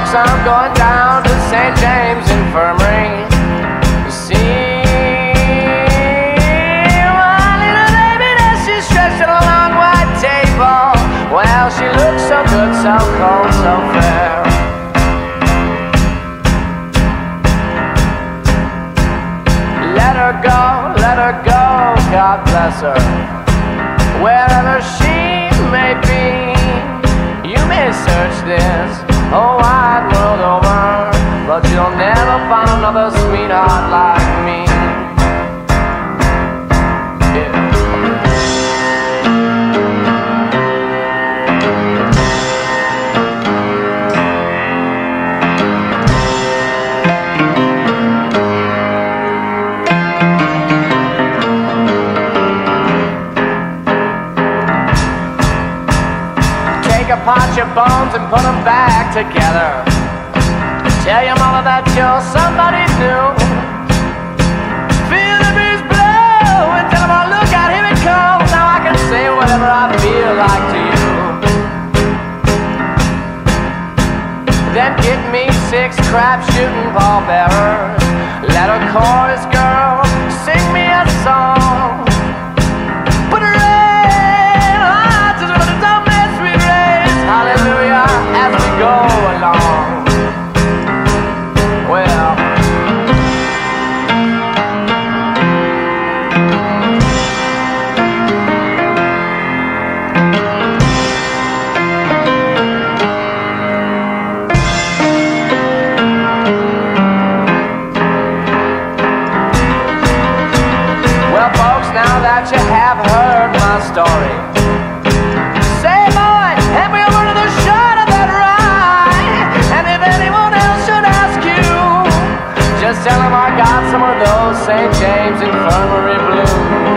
folks, I'm going down to St. James Infirmary to see my little baby as she's stretched on a long white table. Well, she looks so good, so cold, so fair. Let her go, God bless her. Wherever she may be, you may search this whole wide world over, but you'll never find another sweetheart like me. Pot your bones and put them back together. Tell your mother that you're somebody new. Feel the breeze blow and tell them, oh, look out, here it comes. Now I can say whatever I feel like to you. Then get me 6 crap shooting pallbearers. Let a chorus girl sing me a song. Put her in hearts as well as don't mess with race. Hallelujah, as we go along. Well, folks, now that you have heard my story, say, boy, hand me over to the shot of that rye. And if anyone else should ask you, just tell them I got some of those St. James Infirmary blues.